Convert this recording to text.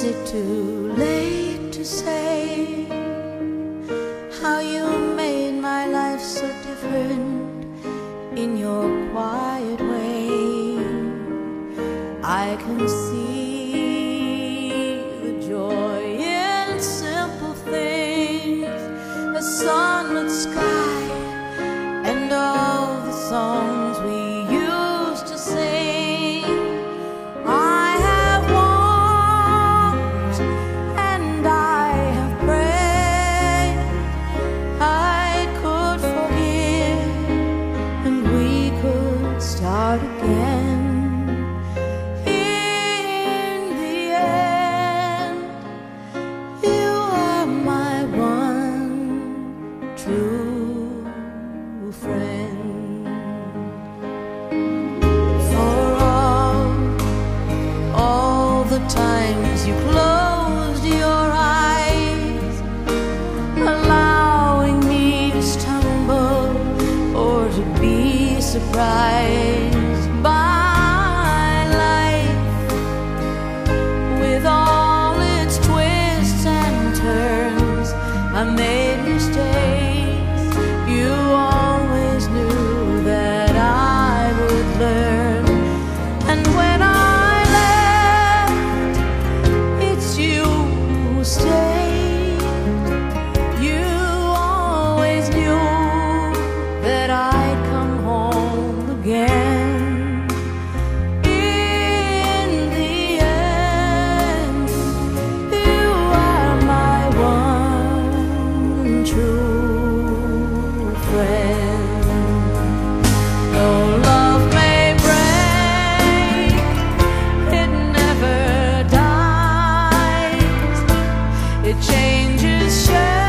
Is it too late to say how you made my life so different in your quiet way? I can see the joy in simple things, the sunlit sky and all the songs we used to sing. I have walked and I have prayed I could forgive and we could start again. In the end, you are my one true friend. For all the times you closed your eyes, allowing me to stumble or to be surprised by life with all its twists and turns. I made mistakes, you always knew that I would learn. And when I left, it's you who stayed. You always knew that I'd come home again. In the end, you are my one true friend. Though love may break, it never dies. It changes shape